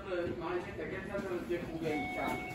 manche vergessen, dass wir Kugeln haben.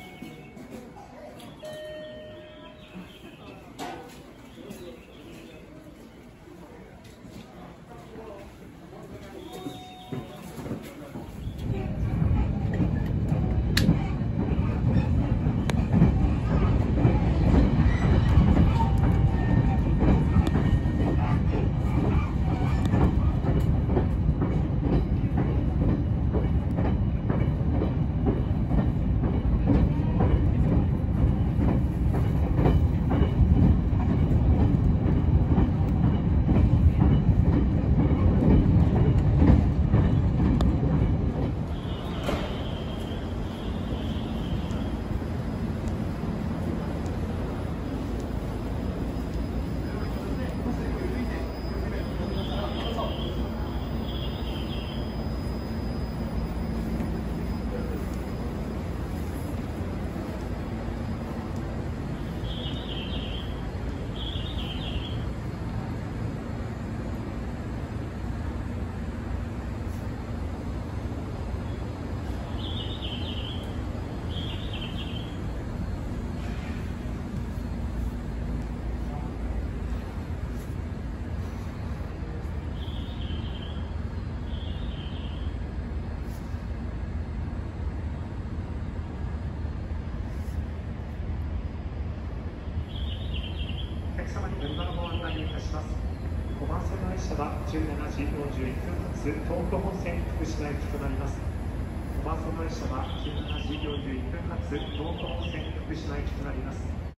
様に現場のご案内いたします。5番線の列車は17時41分発東京本線福島行きとなります。5番線の列車は17時41分発東京本線福島行きとなります。